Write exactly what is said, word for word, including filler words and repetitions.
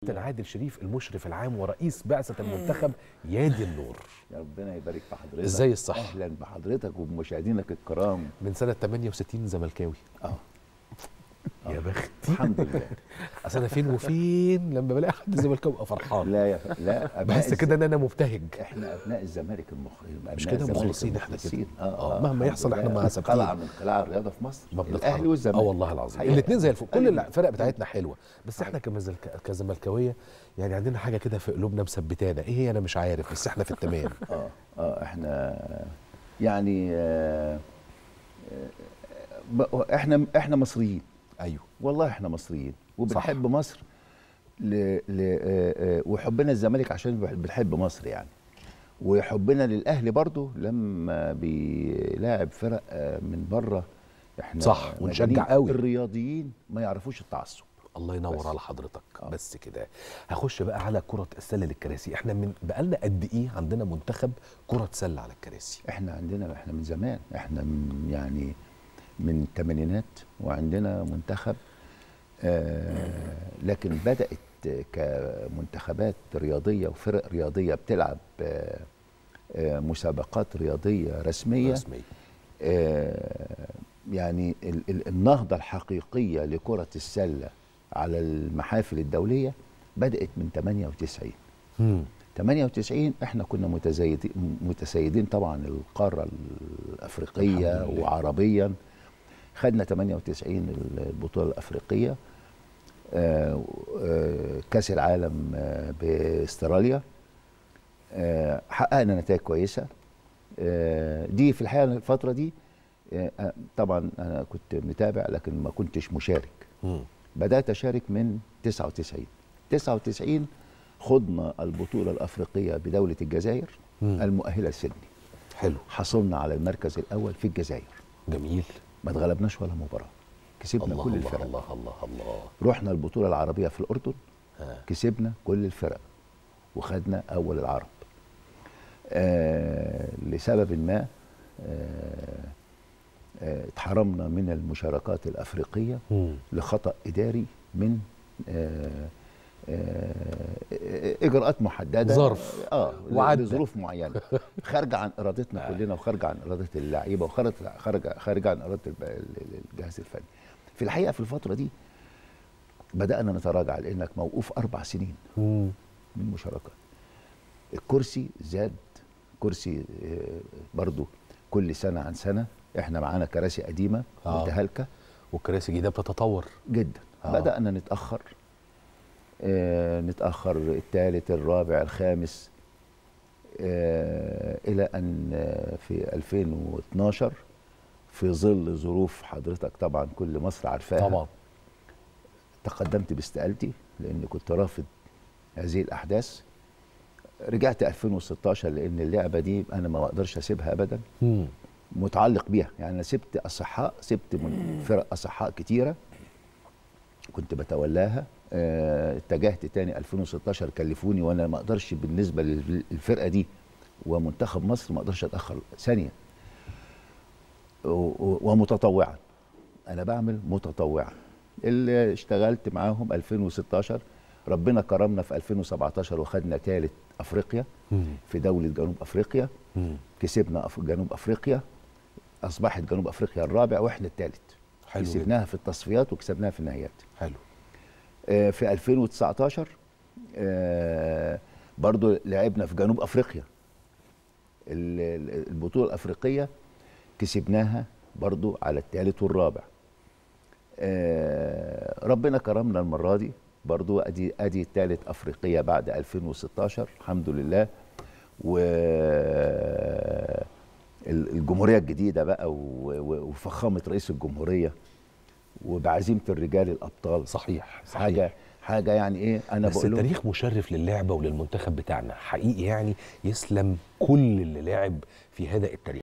كابتن عادل شريف المشرف العام ورئيس بعثة المنتخب يادي النور. يا ربنا يبارك في حضرتك. ازاي الصح؟ اهلا بحضرتك وبمشاهدينك الكرام. من سنة ثمانية وستين زملكاوي. اه يا بختي. الحمد لله. اصل انا فين وفين لما بلاقي حد زملكاوي ابقى فرحان. لا يا ف... لا بحس كده ان انا مبتهج. احنا ابناء الزمالك المخلصين، مش كده مخلصين احنا كده. اه, آه. مهما يحصل احنا مع ثابتين. قلعه من قلاع الرياضه في مصر، الاهلي والزمالك. اه والله العظيم الاثنين زي الفل، كل الفرق بتاعتنا حلوه، بس احنا كمزلك... كزملكاويه يعني عندنا حاجه كده في قلوبنا مثبتانا، ايه هي انا مش عارف، بس احنا في التمام. اه اه احنا يعني آه آه احنا احنا مصريين. ايوه والله احنا مصريين وبنحب مصر ل... ل... وحبنا الزمالك عشان بنحب مصر يعني، وحبنا للاهلي برضو لما بيلاعب فرق من بره احنا صح ونشجع قوي. الرياضيين ما يعرفوش التعصب. الله ينور بس على حضرتك. آه. بس كده هخش بقى على كرة السلة للكراسي. احنا من بقالنا قد ايه عندنا منتخب كرة سلة على الكراسي؟ احنا عندنا احنا من زمان، احنا من يعني من الثمانينات وعندنا منتخب، آه لكن بدأت كمنتخبات رياضية وفرق رياضية بتلعب آه آه مسابقات رياضية رسمية, رسمية. آه يعني ال ال النهضة الحقيقية لكرة السلة على المحافل الدولية بدأت من ثمانية وتسعين. مم. ثمانية وتسعين احنا كنا متسيدين متسيدين طبعا القارة الأفريقية وعربيا. خدنا ثمانية وتسعين البطولة الأفريقية، آه آه كأس العالم آه باستراليا، آه حققنا نتائج كويسة. آه دي في الحقيقة الفترة دي آه طبعا أنا كنت متابع لكن ما كنتش مشارك. م. بدأت أشارك من تسعة وتسعين. تسعة وتسعين خضنا البطولة الأفريقية بدولة الجزائر م. المؤهلة لسيدني. حلو. حصلنا على المركز الأول في الجزائر. جميل. ما اتغلبناش ولا مباراة، كسبنا الله كل الله الفرق. الله الله الله. رحنا البطولة العربية في الأردن، ها. كسبنا كل الفرق وخدنا أول العرب. آه لسبب ما آه آه اتحرمنا من المشاركات الأفريقية م. لخطأ إداري من آه آه إجراءات محددة، ظرف اه وعدة لظروف معينة خارجة عن إرادتنا كلنا وخارجة عن إرادة اللعيبة وخارجة خارجة عن إرادة الجهاز الفني. في الحقيقة في الفترة دي بدأنا نتراجع لأنك موقوف أربع سنين م. من مشاركات. الكرسي زاد، كرسي برضو كل سنة عن سنة. احنا معانا كراسي قديمة آه. متهالكة والكراسي الجديدة بتتطور جدا. آه. بدأنا نتأخر آه نتأخر الثالث الرابع الخامس آه إلى أن في ألفين واثناشر في ظل ظروف حضرتك طبعا كل مصر عارفاها طبعا تقدمت باستقالتي لأن كنت رافض هذه الأحداث. رجعت ألفين وستاشر لأن اللعبة دي أنا ما بقدرش أسيبها أبدا. م. متعلق بيها يعني. أنا سبت أصحاء، سبت من فرق أصحاء كتيرة كنت بتولاها. اه اتجهت تاني ألفين وستاشر كلفوني وأنا ما أقدرش بالنسبة للفرقة دي ومنتخب مصر ما أقدرش أتأخر ثانية. ومتطوعا أنا بعمل متطوعا. اللي اشتغلت معاهم ألفين وستاشر ربنا كرمنا في ألفين وسبعتاشر وخدنا ثالث افريقيا مم. في دوله جنوب افريقيا. مم. كسبنا أف... جنوب افريقيا، اصبحت جنوب افريقيا الرابع واحنا الثالث. كسبناها في التصفيات وكسبناها في النهائيات. حلو. آه في ألفين وتسعتاشر آه برضو لعبنا في جنوب افريقيا البطوله الافريقيه، كسبناها برضو على الثالث والرابع. آه ربنا كرمنا المره دي برضو ادي ادي الثالث افريقيه بعد ألفين وستاشر الحمد لله. و الجمهوريه الجديده بقى وفخامه رئيس الجمهوريه وبعزيمه الرجال الابطال. صحيح, صحيح. حاجه حاجه يعني ايه انا بس بقول التاريخ مشرف للعبه وللمنتخب بتاعنا حقيقي يعني. يسلم كل اللي لعب في هذا التاريخ.